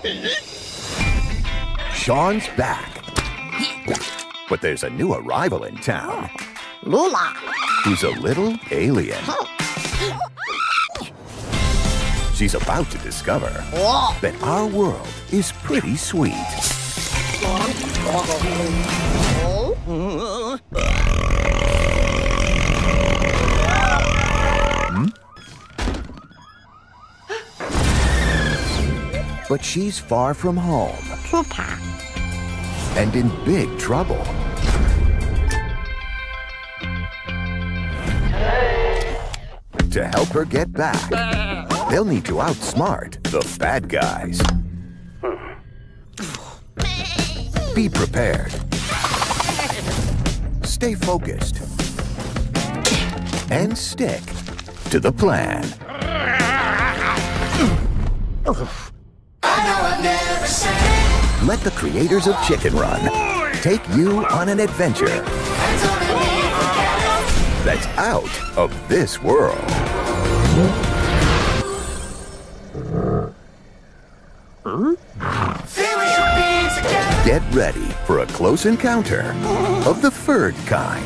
Shaun's back. But there's a new arrival in town. Lula. Who's a little alien. She's about to discover that our world is pretty sweet. But she's far from home and in big trouble. To help her get back, they'll need to outsmart the bad guys. Be prepared. Stay focused. And stick to the plan. Let the creators of Chicken Run take you on an adventure that's out of this world. Get ready for a close encounter of the furred kind.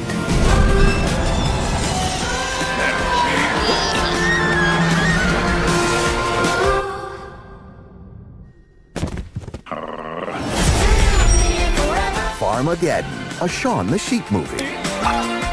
Farmageddon, a Shaun the Sheep movie.